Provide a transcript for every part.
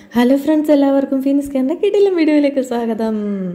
Hello friends, എല്ലാവർക്കും Phoenix കേറിൻ്റെ കിടിലൻ വീഡിയോയിലേക്ക് സ്വാഗതം.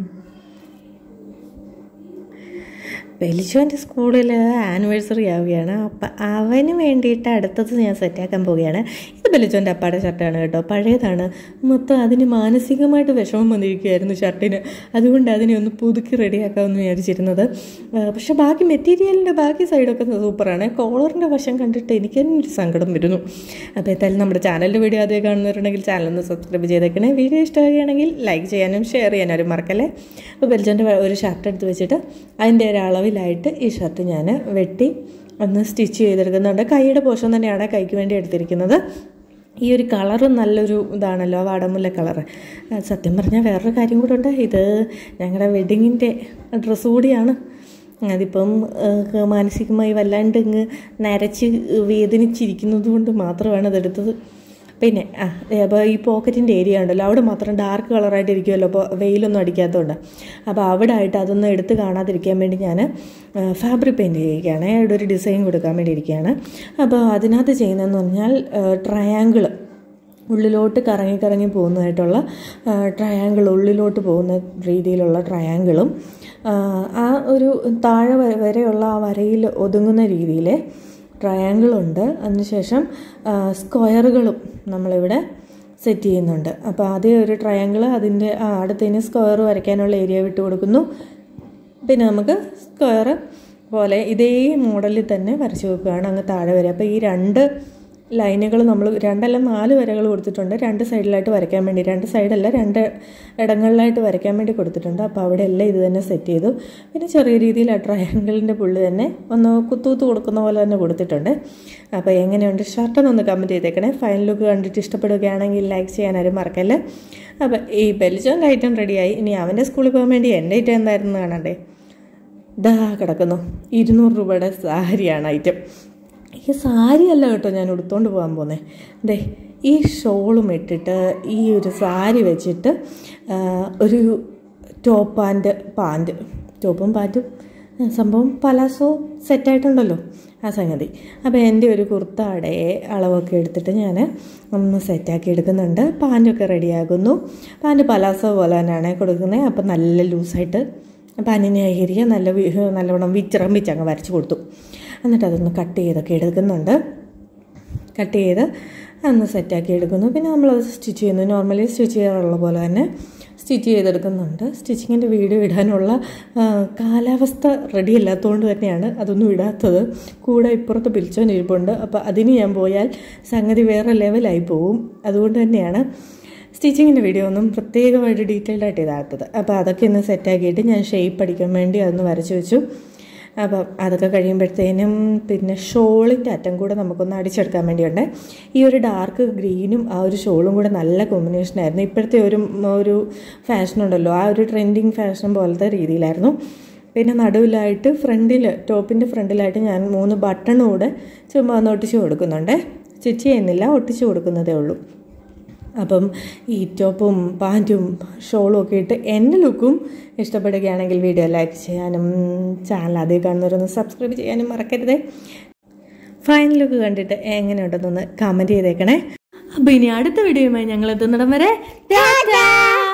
ബെലിജോൻ്റെ സ്കൂളിൽ ആനിവേഴ്സറി ആവുകയാണ്. അപ്പം അവന് വേണ്ടിയിട്ട് അടുത്തത് ഞാൻ സെറ്റാക്കാൻ പോവുകയാണ്. ഇത് ബെലിജോൻ്റെ അപ്പാടെ ഷർട്ടാണ് കേട്ടോ, പഴയതാണ്. മൊത്തം അതിന് മാനസികമായിട്ട് വിഷമം വന്നിരിക്കുകയായിരുന്നു ഷർട്ടിന്. അതുകൊണ്ട് അതിനെ ഒന്ന് പുതുക്കി റെഡിയാക്കാമെന്ന് വിചാരിച്ചിരുന്നത്. പക്ഷേ ബാക്കി മെറ്റീരിയലിൻ്റെ ബാക്കി സൈഡൊക്കെ സൂപ്പറാണ്. കോളറിൻ്റെ വശം കണ്ടിട്ട് എനിക്ക് തന്നെ ഒരു സങ്കടം വരുന്നു. അപ്പോൾ എന്തായാലും നമ്മുടെ ചാനലിൻ്റെ വീഡിയോ ആദ്യം കാണുന്നവരുണ്ടെങ്കിൽ ചാനലൊന്ന് സബ്സ്ക്രൈബ് ചെയ്തേക്കണേ. വീഡിയോ ഇഷ്ടമാവുകയാണെങ്കിൽ ലൈക്ക് ചെയ്യാനും ഷെയർ ചെയ്യാനും ഒരു മറക്കല്ലേ. അപ്പോൾ ബെലിജോൻ്റെ ഒരു ഷർട്ട് എടുത്ത് വെച്ചിട്ട് അതിൻ്റെ ഒരളവിലായിട്ട് ഈ ഷർട്ട് ഞാൻ വെട്ടി ഒന്ന് സ്റ്റിച്ച് ചെയ്തെടുക്കുന്നുണ്ട്. കൈയുടെ പോഷൻ തന്നെയാണ് കൈക്ക് വേണ്ടി എടുത്തിരിക്കുന്നത്. ഈ ഒരു കളറ് നല്ലൊരു ഇതാണല്ലോ, വാടമുല്ല കളറ്. സത്യം പറഞ്ഞാൽ വേറൊരു കാര്യം കൂടെ ഉണ്ട്, ഇത് ഞങ്ങളുടെ വെഡ്ഡിങ്ങിൻ്റെ ഡ്രസ്സ് കൂടിയാണ്. അതിപ്പം മാനസികമായി വല്ലാണ്ട് ഇങ്ങ് നരച്ച് വേദനിച്ചിരിക്കുന്നത് കൊണ്ട് മാത്രമാണ് അതെടുത്തത്. പിന്നെ അപ്പോൾ ഈ പോക്കറ്റിൻ്റെ ഏരിയ ഉണ്ടല്ലോ, അവിടെ മാത്രം ഡാർക്ക് കളറായിട്ട് ഇരിക്കുമല്ലോ, അപ്പോൾ വെയിലൊന്നും അടിക്കാത്തതുകൊണ്ട്. അപ്പോൾ അവിടെ ആയിട്ട് അതൊന്നും എടുത്ത് കാണാതിരിക്കാൻ വേണ്ടി ഞാൻ ഫാബ്രിക് പെയിൻറ്റ് ചെയ്യുകയാണ്. അവിടെ ഒരു ഡിസൈൻ കൊടുക്കാൻ വേണ്ടി ഇരിക്കുകയാണ്. അപ്പോൾ അതിനകത്ത് ചെയ്യുന്നതെന്ന് പറഞ്ഞാൽ ട്രയാങ്കിൾ ഉള്ളിലോട്ട് കറങ്ങി പോകുന്നതായിട്ടുള്ള ട്രയാങ്കിൾ, ഉള്ളിലോട്ട് പോകുന്ന രീതിയിലുള്ള ട്രയാങ്കിളും ആ ഒരു താഴെ വരെയുള്ള ആ വരയിൽ ഒതുങ്ങുന്ന രീതിയിൽ ട്രയാങ്കിളുണ്ട്. അതിനുശേഷം സ്ക്വയറുകളും നമ്മളിവിടെ സെറ്റ് ചെയ്യുന്നുണ്ട്. അപ്പോൾ ആദ്യം ഒരു ട്രയാങ്കിൾ, അതിൻ്റെ അടുത്തതിന് സ്ക്വയർ വരയ്ക്കാനുള്ള ഏരിയ വിട്ട് കൊടുക്കുന്നു. പിന്നെ നമുക്ക് സ്ക്വയർ പോലെ ഇതേ മോഡലിൽ തന്നെ വരച്ച് വെക്കുകയാണ് അങ്ങ് താഴെ വരെ. അപ്പോൾ ഈ രണ്ട് ലൈനുകൾ നമ്മൾ 4 വരകൾ കൊടുത്തിട്ടുണ്ട്. 2 സൈഡിലായിട്ട് വരയ്ക്കാൻ വേണ്ടി, 2 സൈഡല്ല 2 ഇടങ്ങളിലായിട്ട് വരയ്ക്കാൻ വേണ്ടി കൊടുത്തിട്ടുണ്ട്. അപ്പോൾ അവിടെ എല്ലാം ഇത് തന്നെ സെറ്റ് ചെയ്തു. പിന്നെ ചെറിയ രീതിയിൽ ആ ട്രയാങ്കിളിൻ്റെ പുള്ളി തന്നെ ഒന്ന് കുത്തൂത്ത് കൊടുക്കുന്ന പോലെ തന്നെ കൊടുത്തിട്ടുണ്ട്. അപ്പോൾ എങ്ങനെയുണ്ട് ഷർട്ടെന്നൊന്ന് കമൻറ്റ് ചെയ്തേക്കണേ. ഫൈനൽ ലുക്ക് കണ്ടിട്ട് ഇഷ്ടപ്പെടുകയാണെങ്കിൽ ലൈക്ക് ചെയ്യാനാരും മറക്കല്ലേ. അപ്പോൾ ഈ ബെലിജോൻ്റെ ഐറ്റം റെഡിയായി. ഇനി അവൻ്റെ സ്കൂളിൽ പോകാൻ വേണ്ടി എൻ്റെ ഐറ്റം എന്തായിരുന്നു കാണണ്ടേ. ഇതാ കിടക്കുന്നു, 200 രൂപയുടെ സാരിയാണ് ഐറ്റം. ഈ സാരി അല്ല കേട്ടോ ഞാൻ ഉടുത്തോണ്ട് പോകാൻ പോകുന്നത്. ദേ ഈ ഷോളും ഇട്ടിട്ട് ഈ ഒരു സാരി വെച്ചിട്ട് ഒരു ടോപ്പ് ആൻഡ് പാൻറ്റ്, ടോപ്പും പാൻറ്റും സംഭവം പലാസോ സെറ്റായിട്ടുണ്ടല്ലോ ആ സംഗതി. അപ്പോൾ എൻ്റെ ഒരു കുർത്താടയെ അളവൊക്കെ എടുത്തിട്ട് ഞാൻ ഒന്ന് സെറ്റാക്കി എടുക്കുന്നുണ്ട്. പാൻറ്റൊക്കെ റെഡിയാകുന്നു. പാൻറ്റ് പലാസോ പോലെ തന്നെയാണ് കൊടുക്കുന്നത്. അപ്പോൾ നല്ല ലൂസായിട്ട് പാനിനെ ഏരിയ നല്ലവണ്ണം വിച്ചിറമ്പിച്ചങ്ങ് വരച്ച് കൊടുത്തു. എന്നിട്ട് അതൊന്ന് കട്ട് ചെയ്തൊക്കെ എടുക്കുന്നുണ്ട്. കട്ട് ചെയ്ത് അന്ന് സെറ്റാക്കി എടുക്കുന്നു. പിന്നെ നമ്മളത് സ്റ്റിച്ച് ചെയ്യുന്നു. നോർമലി സ്റ്റിച്ച് ചെയ്യാറുള്ള പോലെ തന്നെ സ്റ്റിച്ച് ചെയ്തെടുക്കുന്നുണ്ട്. സ്റ്റിച്ചിങ്ങിൻ്റെ വീഡിയോ ഇടാനുള്ള കാലാവസ്ഥ റെഡി അല്ലാത്തതുകൊണ്ട് തന്നെയാണ് അതൊന്നും ഇടാത്തത്. കൂടെ ഇപ്പുറത്ത് പിടിച്ചോണ്ടിരിപ്പുണ്ട്. അപ്പോൾ അതിന് ഞാൻ പോയാൽ സംഗതി വേറെ ലെവലായി പോവും. അതുകൊണ്ട് തന്നെയാണ് സ്റ്റിച്ചിങ്ങിൻ്റെ വീഡിയോ ഒന്നും പ്രത്യേകമായിട്ട് ഡീറ്റെയിൽഡായിട്ട് ഇതാത്തത്. അപ്പോൾ അതൊക്കെ ഒന്ന് സെറ്റാക്കിയിട്ട് ഞാൻ ഷേപ്പ് അടിക്കാൻ വേണ്ടി അതൊന്ന് വരച്ച് വെച്ചു. അപ്പം അതൊക്കെ കഴിയുമ്പോഴത്തേനും പിന്നെ ഷോളിൻ്റെ അറ്റം കൂടെ നമുക്കൊന്ന് അടിച്ചെടുക്കാൻ വേണ്ടിയുണ്ട്. ഈ ഒരു ഡാർക്ക് ഗ്രീനും ആ ഒരു ഷോളും കൂടെ നല്ല കോമ്പിനേഷനായിരുന്നു. ഇപ്പോഴത്തെ ഒരു ഫാഷനുണ്ടല്ലോ, ആ ഒരു ട്രെൻഡിങ് ഫാഷൻ പോലത്തെ രീതിയിലായിരുന്നു. പിന്നെ നടുവിലായിട്ട് ടോപ്പിൻ്റെ ഫ്രണ്ടിലായിട്ട് ഞാൻ 3 ബട്ടൺ കൂടെ ചുമ്മാ ഒന്ന് ഒട്ടിച്ച് കൊടുക്കുന്നുണ്ട്. സ്റ്റിച്ച് ചെയ്യുന്നില്ല, ഒട്ടിച്ച് കൊടുക്കുന്നതേ ഉള്ളൂ. അപ്പം ഈ ടോപ്പും പാൻറ്റും ഷോളും ഒക്കെ ഇട്ട് എൻ്റെ ലുക്കും ഇഷ്ടപ്പെടുകയാണെങ്കിൽ വീഡിയോ ലൈക്ക് ചെയ്യാനും ചാനൽ ആദ്യം കാണുന്നവരൊന്ന് സബ്സ്ക്രൈബ് ചെയ്യാനും മറക്കരുതേ. ഫൈനൽ ലുക്ക് കണ്ടിട്ട് എങ്ങനെയുണ്ടെന്നൊന്ന് കമൻറ്റ് ചെയ്തേക്കണേ. അപ്പോൾ ഇനി അടുത്ത വീഡിയോയുമായി ഞങ്ങൾ എത്തുന്നിടം വരെ ടാറ്റാ.